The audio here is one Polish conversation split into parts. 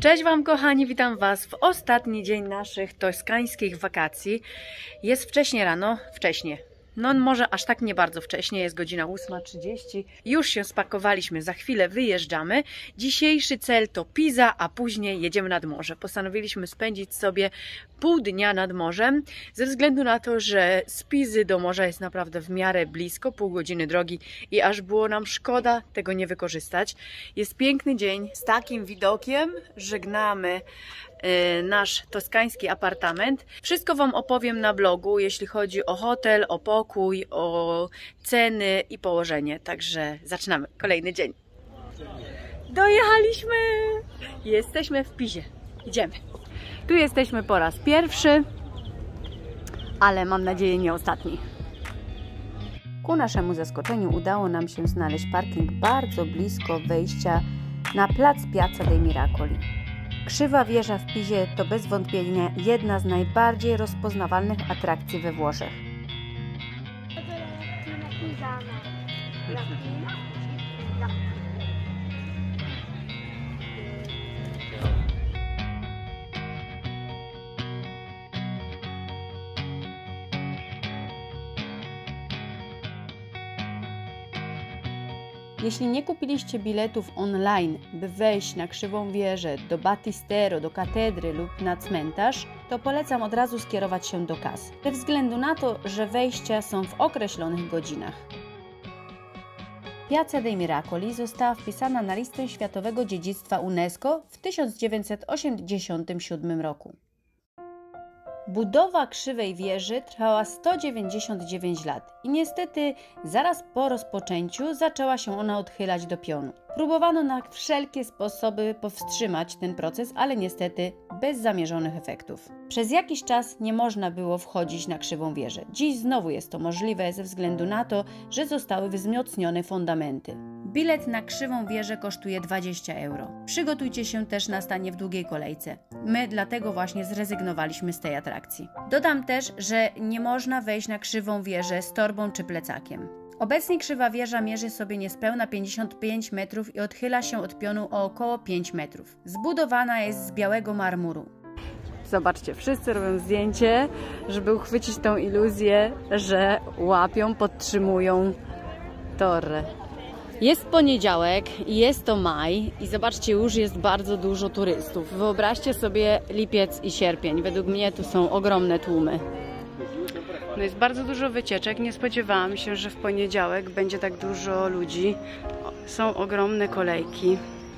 Cześć Wam kochani, witam Was w ostatni dzień naszych toskańskich wakacji. Jest wcześnie rano, no może aż tak nie bardzo wcześnie, jest godzina 8:30. Już się spakowaliśmy, za chwilę wyjeżdżamy. Dzisiejszy cel to Pisa, a później jedziemy nad morze. Postanowiliśmy spędzić sobie pół dnia nad morzem, ze względu na to, że z Pisy do morza jest naprawdę w miarę blisko, pół godziny drogi i aż było nam szkoda tego nie wykorzystać. Jest piękny dzień z takim widokiem, żegnamy nasz toskański apartament. Wszystko Wam opowiem na blogu, jeśli chodzi o hotel, o pokój, o ceny i położenie. Także zaczynamy. Kolejny dzień. Dojechaliśmy! Jesteśmy w Pisie. Idziemy. Tu jesteśmy po raz pierwszy, ale mam nadzieję nie ostatni. Ku naszemu zaskoczeniu udało nam się znaleźć parking bardzo blisko wejścia na plac Piazza dei Miracoli. Krzywa wieża w Pisie to bez wątpienia jedna z najbardziej rozpoznawalnych atrakcji we Włoszech. Jeśli nie kupiliście biletów online, by wejść na Krzywą Wieżę, do Battistero, do katedry lub na cmentarz, to polecam od razu skierować się do kas, ze względu na to, że wejścia są w określonych godzinach. Piazza dei Miracoli została wpisana na listę Światowego Dziedzictwa UNESCO w 1987 roku. Budowa Krzywej Wieży trwała 199 lat i niestety zaraz po rozpoczęciu zaczęła się ona odchylać do pionu. Próbowano na wszelkie sposoby powstrzymać ten proces, ale niestety bez zamierzonych efektów. Przez jakiś czas nie można było wchodzić na Krzywą Wieżę. Dziś znowu jest to możliwe ze względu na to, że zostały wzmocnione fundamenty. Bilet na Krzywą Wieżę kosztuje 20 euro. Przygotujcie się też na stanie w długiej kolejce. My dlatego właśnie zrezygnowaliśmy z tej atrakcji. Dodam też, że nie można wejść na Krzywą Wieżę z torbą czy plecakiem. Obecnie Krzywa Wieża mierzy sobie niespełna 55 metrów i odchyla się od pionu o około 5 metrów. Zbudowana jest z białego marmuru. Zobaczcie, wszyscy robią zdjęcie, żeby uchwycić tą iluzję, że łapią, podtrzymują torrę. Jest poniedziałek i jest to maj i zobaczcie, już jest bardzo dużo turystów. Wyobraźcie sobie lipiec i sierpień. Według mnie tu są ogromne tłumy. No jest bardzo dużo wycieczek. Nie spodziewałam się, że w poniedziałek będzie tak dużo ludzi. Są ogromne kolejki.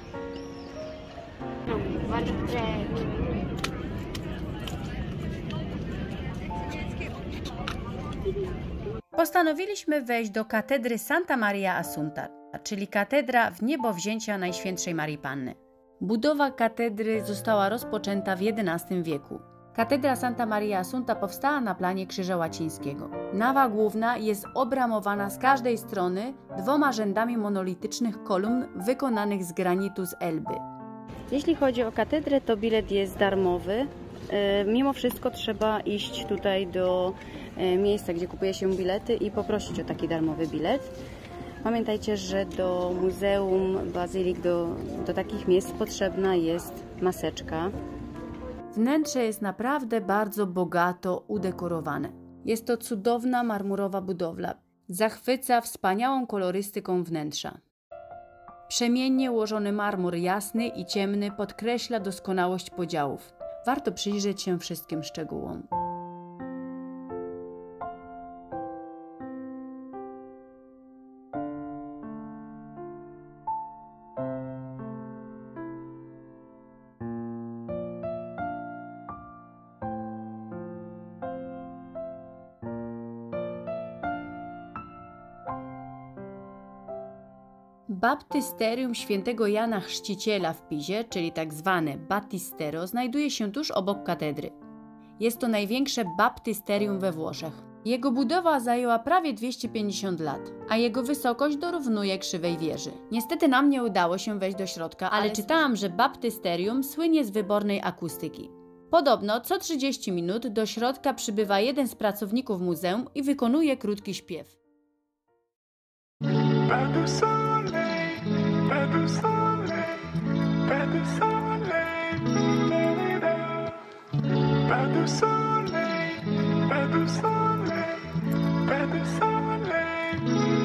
Postanowiliśmy wejść do katedry Santa Maria Assunta, czyli katedra w niebowzięcia Najświętszej Marii Panny. Budowa katedry została rozpoczęta w XI wieku. Katedra Santa Maria Assunta powstała na planie Krzyża Łacińskiego. Nawa główna jest obramowana z każdej strony dwoma rzędami monolitycznych kolumn wykonanych z granitu z Elby. Jeśli chodzi o katedrę, to bilet jest darmowy. Mimo wszystko trzeba iść tutaj do miejsca, gdzie kupuje się bilety i poprosić o taki darmowy bilet. Pamiętajcie, że do muzeum, bazylik, do takich miejsc potrzebna jest maseczka. Wnętrze jest naprawdę bardzo bogato udekorowane. Jest to cudowna marmurowa budowla. Zachwyca wspaniałą kolorystyką wnętrza. Przemiennie ułożony marmur jasny i ciemny podkreśla doskonałość podziałów. Warto przyjrzeć się wszystkim szczegółom. Baptysterium świętego Jana Chrzciciela w Pisie, czyli tak zwane Battistero, znajduje się tuż obok katedry. Jest to największe baptysterium we Włoszech. Jego budowa zajęła prawie 250 lat, a jego wysokość dorównuje Krzywej Wieży. Niestety nam nie udało się wejść do środka, ale czytałam, że baptysterium słynie z wybornej akustyki. Podobno co 30 minut do środka przybywa jeden z pracowników muzeum i wykonuje krótki śpiew. Pas de soleil, pas de soleil, pas de soleil.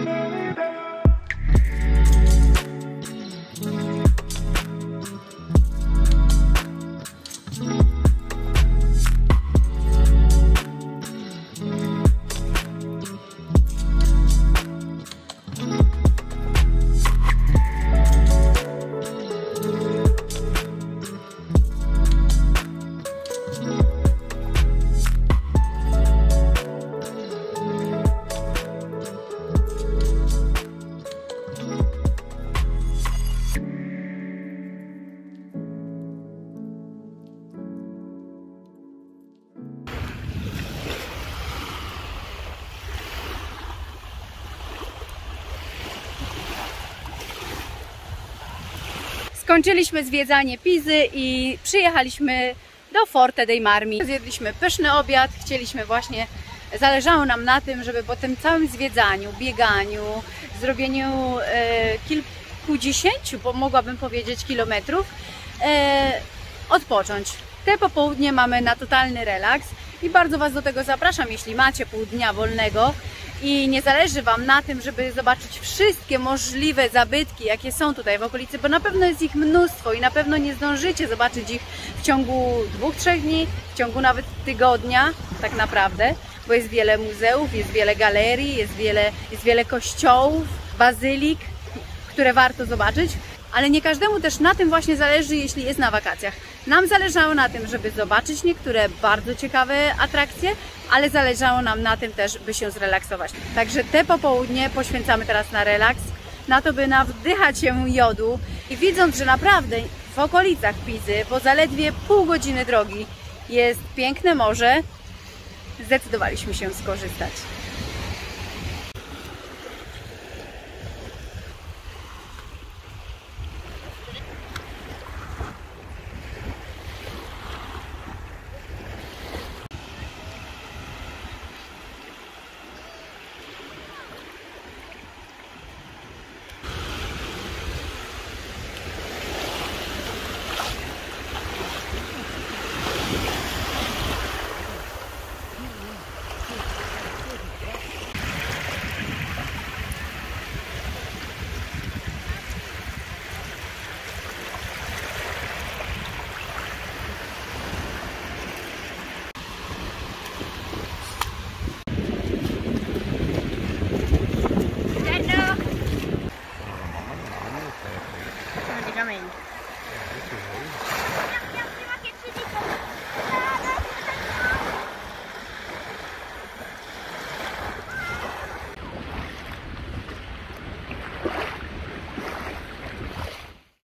Skończyliśmy zwiedzanie Pizy i przyjechaliśmy do Forte dei Marmi. Zjedliśmy pyszny obiad, zależało nam na tym, żeby po tym całym zwiedzaniu, bieganiu, zrobieniu kilkudziesięciu, mogłabym powiedzieć, kilometrów, odpocząć. Te popołudnie mamy na totalny relaks i bardzo Was do tego zapraszam, jeśli macie pół dnia wolnego i nie zależy Wam na tym, żeby zobaczyć wszystkie możliwe zabytki, jakie są tutaj w okolicy, bo na pewno jest ich mnóstwo i na pewno nie zdążycie zobaczyć ich w ciągu 2-3 dni, w ciągu nawet tygodnia, tak naprawdę, bo jest wiele muzeów, jest wiele galerii, jest wiele kościołów, bazylik, które warto zobaczyć, ale nie każdemu też na tym właśnie zależy, jeśli jest na wakacjach. Nam zależało na tym, żeby zobaczyć niektóre bardzo ciekawe atrakcje, ale zależało nam na tym też, by się zrelaksować. Także te popołudnie poświęcamy teraz na relaks, na to, by nawdychać się jodu i widząc, że naprawdę w okolicach Pizy, po zaledwie pół godziny drogi, jest piękne morze, zdecydowaliśmy się skorzystać.